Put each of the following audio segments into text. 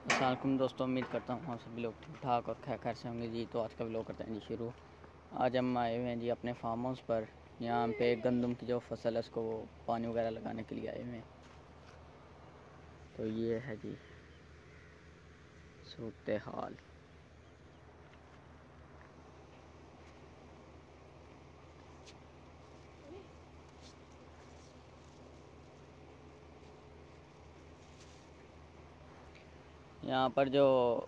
अस्सलामुअलैकुम दोस्तों, उम्मीद करता हूँ आप सभी लोग ठीक ठाक और खैर से होंगे जी। तो आज का व्लॉग करते हैं जी शुरू। आज हम आए हुए हैं जी अपने फार्म हाउस पर। यहाँ पे गंदम की जो फसल है उसको पानी वगैरह लगाने के लिए आए हुए हैं। तो ये है जी सूरत हाल। यहाँ पर जो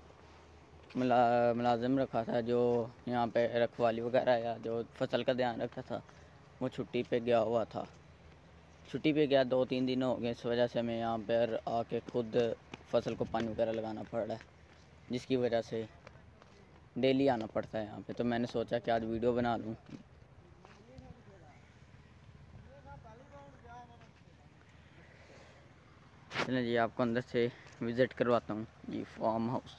मुलाजिम रखा था, जो यहाँ पे रखवाली वगैरह या जो फसल का ध्यान रखता था, वो छुट्टी पे गया हुआ था। छुट्टी पे गया 2-3 दिन हो गए। इस वजह से हमें यहाँ पर आके खुद फसल को पानी वगैरह लगाना पड़ रहा है, जिसकी वजह से डेली आना पड़ता है यहाँ पे। तो मैंने सोचा कि आज वीडियो बना लूँ। चलिए जी, आपको अंदर से विज़िट करवाता हूँ जी फार्म हाउस।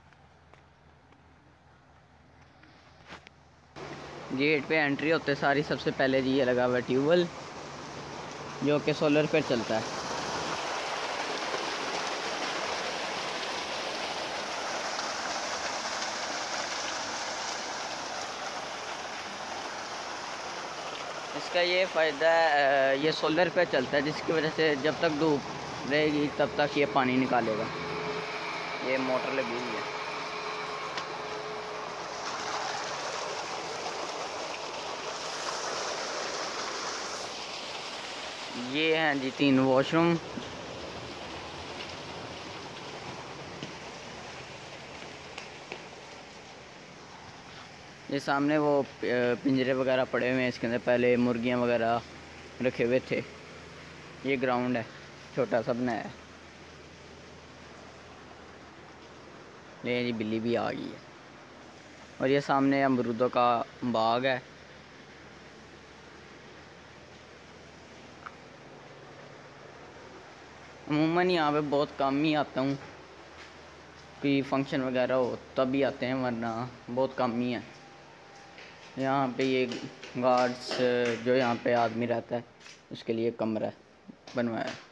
गेट पे एंट्री होते सारी सबसे पहले जी ये लगा हुआ है ट्यूबवेल, जो कि सोलर पर चलता है। इसका ये फ़ायदा है, ये सोलर पे चलता है, जिसकी वजह से जब तक धूप रहेगी तब तक ये पानी निकालेगा। ये मोटर लगी हुई है। ये हैं जी 3 वॉशरूम। ये सामने वो पिंजरे वगैरह पड़े हुए हैं, इसके अंदर पहले मुर्गियाँ वगैरह रखे हुए थे। ये ग्राउंड है, छोटा सा बनाया है। ले जी बिल्ली भी आ गई है। और ये सामने अमरूदों का बाग है। अमूमन यहाँ पे बहुत कम ही आता हूँ, कोई फंक्शन वगैरह हो तब ही आते हैं, वरना बहुत कम ही है। यहाँ पे ये गार्ड्स जो यहाँ पे आदमी रहता है उसके लिए कमरा बनवाया है।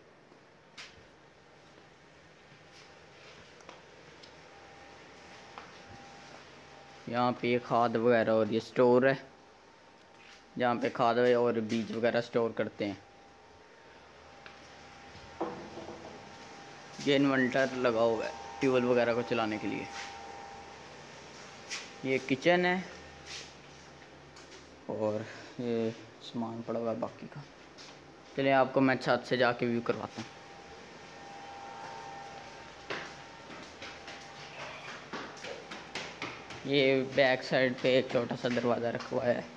यहाँ पे ये खाद वगैरह और ये स्टोर है, जहाँ पे खाद और बीज वगैरह स्टोर करते हैं। ये इन्वर्टर लगा हुआ है ट्यूबवेल वगैरह को चलाने के लिए। ये किचन है और ये सामान पड़ा हुआ है बाकी का। चलिए आपको मैं छत से जाके व्यू करवाता हूँ। ये बैक साइड पे एक छोटा सा दरवाज़ा रखा हुआ है।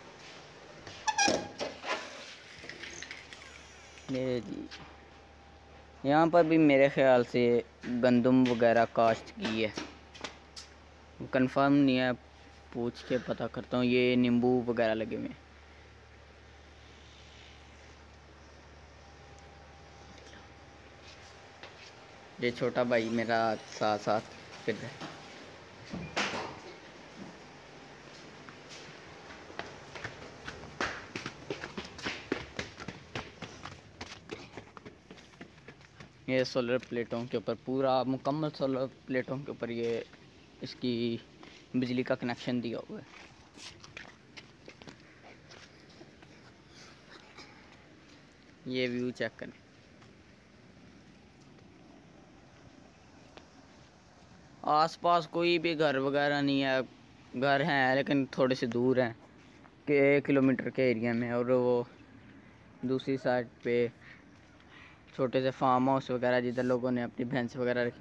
ये जी यहाँ पर भी मेरे ख्याल से गंदम वगैरह काश्त की है, कंफर्म नहीं है, पूछ के पता करता हूँ। ये नींबू वगैरह लगे हुए हैं। ये छोटा भाई मेरा साथ साथ फिर है। ये सोलर प्लेटों के ऊपर, पूरा मुकम्मल सोलर प्लेटों के ऊपर ये इसकी बिजली का कनेक्शन दिया हुआ है। ये व्यू चेक करें। आसपास कोई भी घर वगैरह नहीं है। घर हैं लेकिन थोड़े से दूर हैं, कि 1 किलोमीटर के एरिया में। और वो दूसरी साइड पे छोटे से फार्म हाउस वगैरह, जिधर लोगों ने अपनी भैंस वगैरह रखी।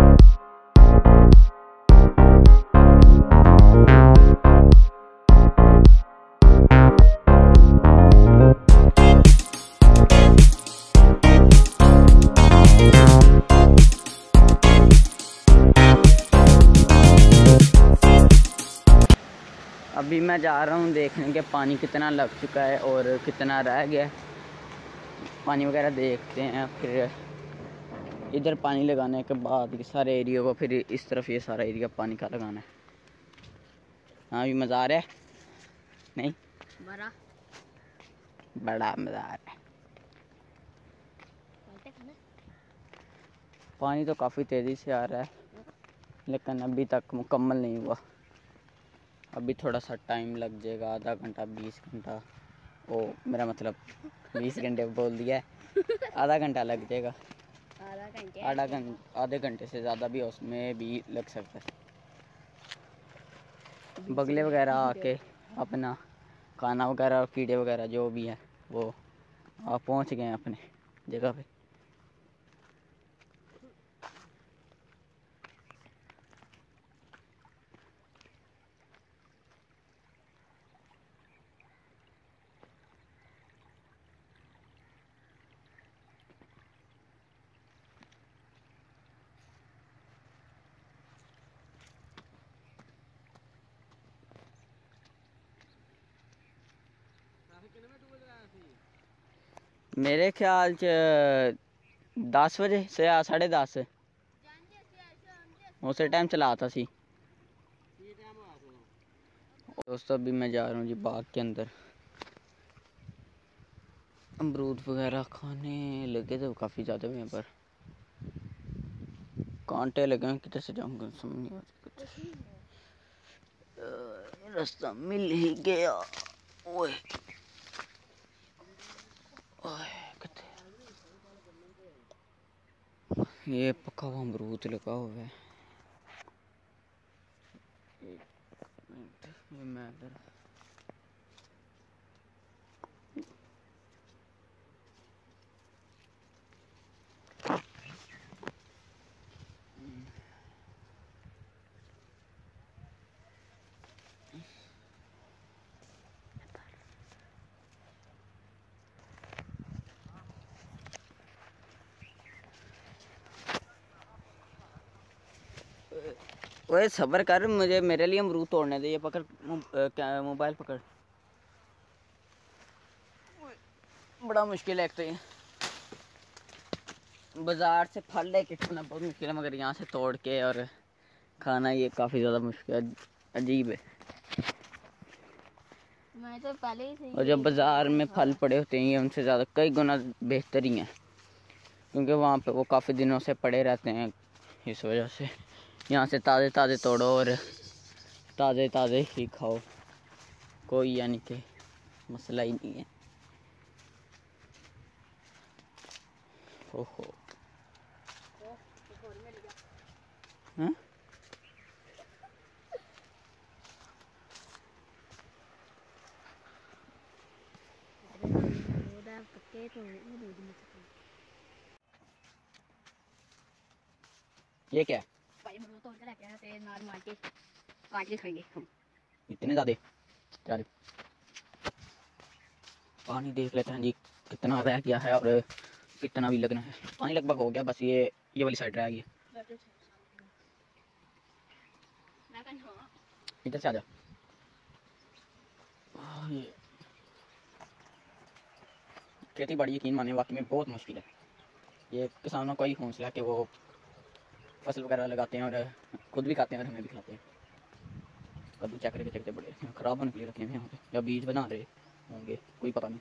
अभी मैं जा रहा हूँ देखने के पानी कितना लग चुका है और कितना रह गया है। पानी वगैरह देखते हैं, फिर इधर पानी लगाने के बाद ये सारे एरिया को, फिर इस तरफ ये सारा एरिया पानी का लगाना है। हाँ भी मज़ा आ रहा है, नहीं बड़ा मज़ा आ रहा है। पानी तो काफ़ी तेज़ी से आ रहा है, लेकिन अभी तक मुकम्मल नहीं हुआ। अभी थोड़ा सा टाइम लग जाएगा, आधा घंटा 20 घंटा, ओ मेरा मतलब 20 घंटे बोल दिया है, आधा घंटा लग जाएगा। आधे घंटे से ज़्यादा भी उसमें भी लग सकता है। बगले वगैरह आके अपना खाना वगैरह और कीड़े वगैरह जो भी है वो आप पहुंच गए हैं अपने जगह पे। मेरे ख्याल च 10 बजे से या 10:30 उस टाइम चला था सी। दोस्तों अभी मैं जा रहा हूँ जी बाग के अंदर, अमरूद वगैरह खाने लगे थे काफ़ी ज़्यादा यहाँ पर, कांटे लगे हैं, किधर से जाऊँगा समझ नहीं आ रहा। रास्ता मिल ही गया। ओए ये पका हुआ अमरूद लगा हुआ है। मैं ओए सब्र कर, मुझे मेरे लिए अमरूद तोड़ने दे। ये पकड़ मोबाइल पकड़, बड़ा मुश्किल है। एक तो ये बाज़ार से फल लेके खाना बहुत मुश्किल है, मगर यहाँ से तोड़ के और खाना ये काफ़ी ज़्यादा मुश्किल अजीब है। मैं तो पहले ही सही। और जब बाज़ार में फल पड़े होते हैं ये उनसे ज़्यादा कई गुना बेहतर ही हैं, क्योंकि वहाँ पे वो काफ़ी दिनों से पड़े रहते हैं। इस वजह से यहाँ से ताज़े ताज़े तोड़ो और ताज़े ताज़े ही खाओ, कोई यानी कि मसला ही नहीं है। ओहो हाँ? ये क्या है? इतने ज़्यादा चल पानी देख लेते हैं जी कितना रह गया है और कितना भी लगना है। पानी लगभग हो गया, बस ये वाली साइड रह गई। इधर से आ जा। खेती बाड़ी यकीन माने वाकई में बहुत मुश्किल है। ये किसानों का ही हौसला कि वो फसल वगैरह लगाते हैं और खुद भी खाते हैं और हमें भी खिलाते हैं। कद्दू चेक करके चलते बड़े ख़राब होने के लिए रखे हैं यहाँ पे, या बीज बना रहे होंगे, कोई पता नहीं।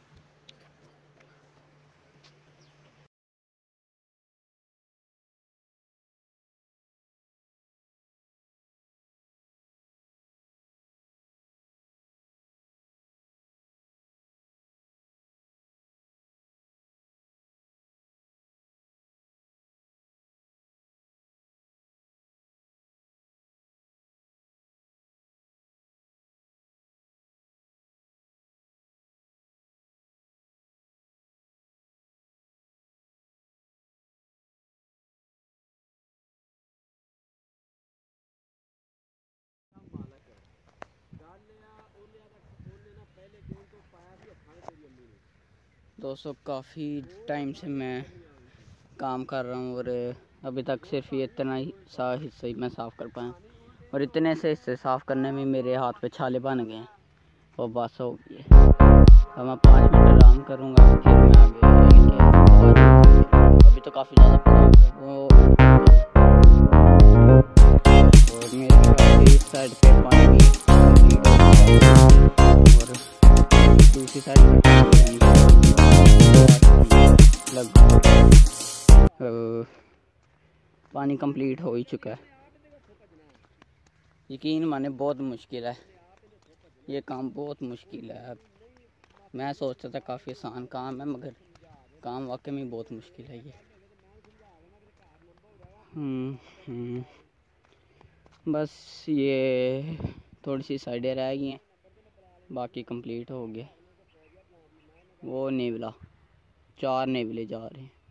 दोस्तों काफ़ी टाइम से मैं काम कर रहा हूँ और अभी तक सिर्फ ये इतना ही हिस्सा ही मैं साफ़ कर पाया, और इतने से हिस्से साफ़ करने में मेरे हाथ पे छाले बन गए हैं और बस हो गई है। अब मैं 5 मिनट आराम करूँगा, फिर मैं आगे अभी तो काफ़ी ज़्यादा पड़ा वो, और मेरे साइड पे पानी और दूसरी साइड लगभग पानी कंप्लीट हो ही चुका है। यकीन माने बहुत मुश्किल है, ये काम बहुत मुश्किल है। मैं सोचता था काफ़ी आसान काम है, मगर काम वाकई में बहुत मुश्किल है ये। बस ये थोड़ी सी साइडें रह गई हैं, बाकी कंप्लीट हो गया। वो नेवला 4 नेवले जा रहे हैं,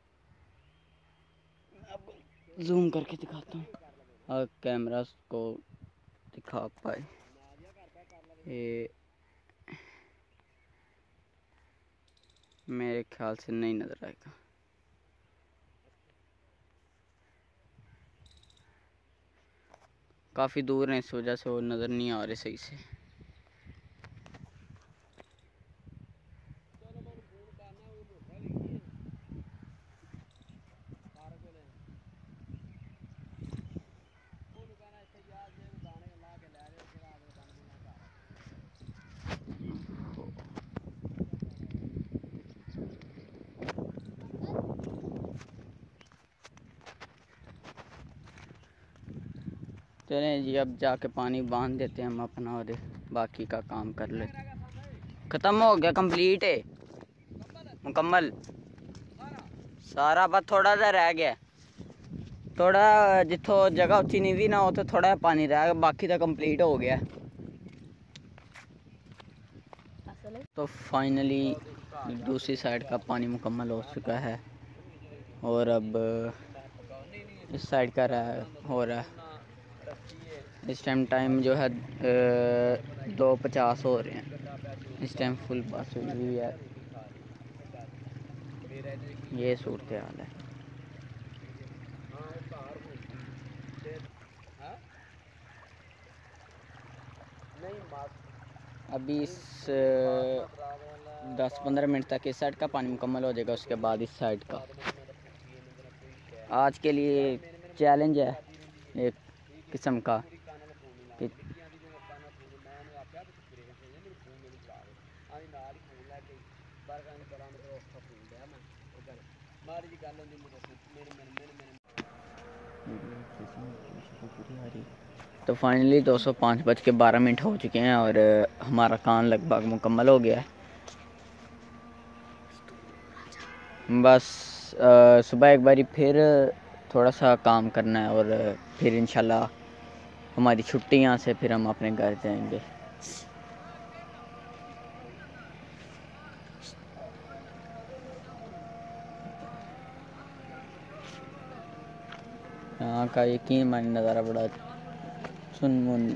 अब जूम करके दिखाता हूँ अगर कैमरा को दिखा पाए। ये मेरे ख्याल से नहीं नज़र आएगा। काफ़ी दूर है, इस वजह से वो नज़र नहीं आ रहे सही से। चलें जी, अब जाके पानी बांध देते हैं हम अपना और बाकी का काम कर ले। ख़त्म हो गया, कंप्लीट है, मुकम्मल सारा। बस थोड़ा सा रह गया, थोड़ा जिथों जगह उच्ची नीवी ना हो तो थोड़ा पानी रह गया, बाकी तो कंप्लीट हो गया। तो फाइनली दूसरी साइड का पानी मुकम्मल हो चुका है और अब इस साइड का हो रहा है। इस टाइम जो है 2:50 हो रहे हैं। इस टाइम फुल बस हुई है, ये सूरत हाल है। अभी इस 10-15 मिनट तक इस साइड का पानी मुकम्मल हो जाएगा, उसके बाद इस साइड का। आज के लिए चैलेंज है एक किस्म का कि तो फाइनली 205:12 हो चुके हैं और हमारा काम लगभग मुकम्मल हो गया है। बस सुबह एक बारी फिर थोड़ा सा काम करना है और फिर इंशाल्लाह हमारी छुट्टी यहाँ से, फिर हम अपने घर जाएंगे। यहाँ का यकीन मानी नज़ारा बड़ा सुनमुन।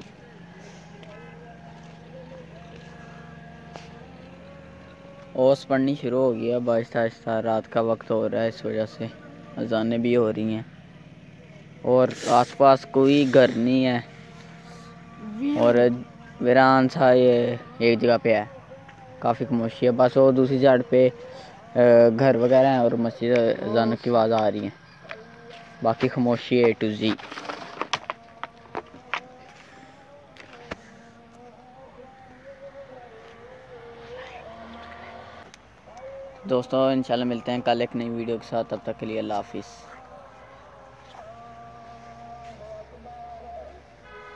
ओस पड़नी शुरू हो गई है, आहिस्ता आहिस्ता रात का वक्त हो रहा है, इस वजह से अजानें भी हो रही हैं और आसपास कोई घर नहीं है और वीरान सा ये एक जगह पे है, काफ़ी खामोशी है। बस वो दूसरी साइड पे घर वगैरह हैं और मस्जिद, अजान की आवाज़ आ रही है, बाकी खामोशी A to Z। दोस्तों इंशाल्लाह मिलते हैं कल एक नई वीडियो के साथ, तब तक के लिए अल्लाह हाफिज़।